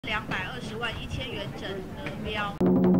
220万1000元整得标。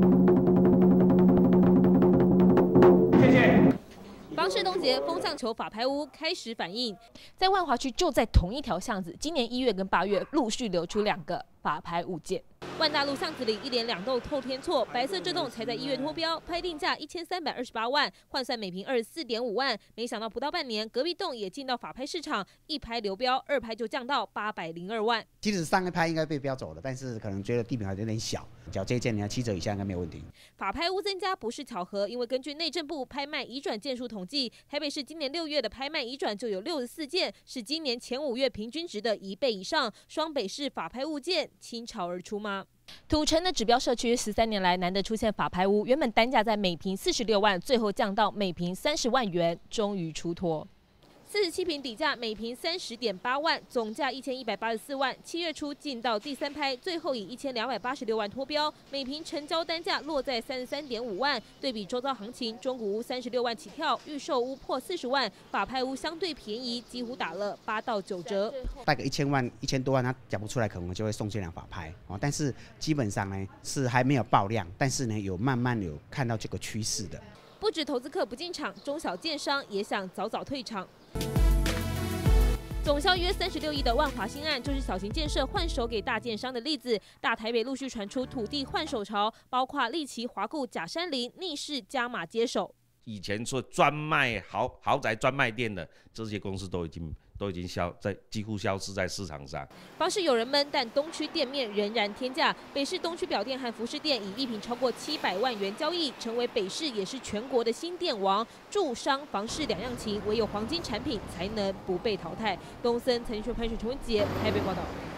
谢谢。 房市冻结，风向球法拍屋开始反应，在万华区就在同一条巷子，今年1月跟8月陆续流出2个法拍物件。万大路巷子里一连2栋透天厝，白色这栋才在1月脱标，拍定价1328万，换算每坪24.5万。没想到不到半年，隔壁栋也进到法拍市场，一拍流标，2拍就降到802万。 其实上一拍应该被标走了，但是可能觉得地皮还有点小，缴这一件你要7折以下应该没有问题。 法拍屋增加不是巧合，因为根据内政部拍卖移转件数统计，台北市今年6月的拍卖移转就有64件，是今年前5月平均值的1倍以上。双北市法拍物件倾巢而出吗？土城的指标社区13年来难得出现法拍屋，原本单价在每坪46万，最后降到每坪30万元，终于出脱。47坪底价每坪30.8万，总价1184万。7月初进到第3拍，最后以1286万脱标，每坪成交单价落在33.5万。对比周遭行情，中古屋36万起跳，预售屋破40万，法拍屋相对便宜，几乎打了8到9折。 大概1000万、1000多万，他讲不出来，可能就会送这辆法拍哦。但是基本上呢是还没有爆量，但是呢有慢慢有看到这个趋势的。 不止投资客不进场，中小建商也想早早退场。总销约36亿的万华新案，就是小型建设换手给大建商的例子。大台北陆续传出土地换手潮，包括力奇、华固、甲山林逆势加码接手。 以前说专卖豪宅专卖店的这些公司都已经几乎消失在市场上。 房市有人闷，但东区店面仍然天价。北市东区表店和服饰店以一坪超过700万元交易，成为北市也是全国的新店王。住商房市两样情，唯有黄金产品才能不被淘汰。东森财经讯潘雪陈文杰台北报道。